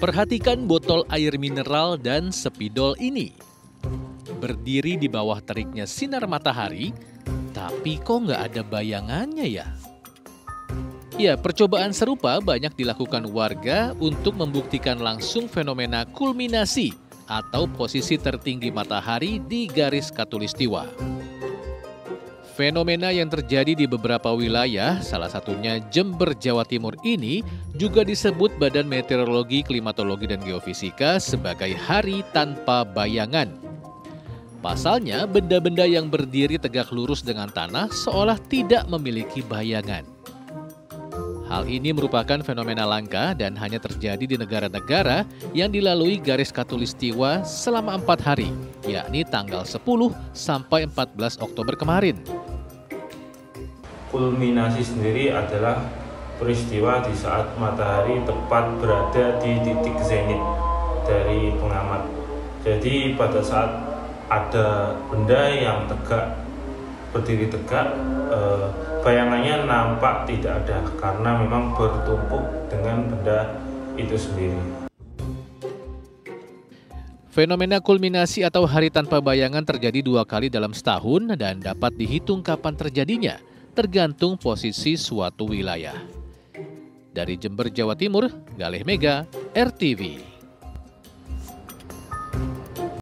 Perhatikan botol air mineral dan spidol ini. Berdiri di bawah teriknya sinar matahari, tapi kok nggak ada bayangannya ya? Ya, percobaan serupa banyak dilakukan warga untuk membuktikan langsung fenomena kulminasi atau posisi tertinggi matahari di garis khatulistiwa. Fenomena yang terjadi di beberapa wilayah, salah satunya Jember, Jawa Timur ini, juga disebut Badan Meteorologi, Klimatologi, dan Geofisika sebagai hari tanpa bayangan. Pasalnya, benda-benda yang berdiri tegak lurus dengan tanah seolah tidak memiliki bayangan. Hal ini merupakan fenomena langka dan hanya terjadi di negara-negara yang dilalui garis khatulistiwa selama 4 hari, yakni tanggal 10 sampai 14 Oktober kemarin. Kulminasi sendiri adalah peristiwa di saat matahari tepat berada di titik zenit dari pengamat. Jadi pada saat ada benda yang berdiri tegak, bayangannya nampak tidak ada karena memang bertumpuk dengan benda itu sendiri. Fenomena kulminasi atau hari tanpa bayangan terjadi 2 kali dalam setahun dan dapat dihitung kapan terjadinya, tergantung posisi suatu wilayah. Dari Jember, Jawa Timur, Galih Mega, RTV.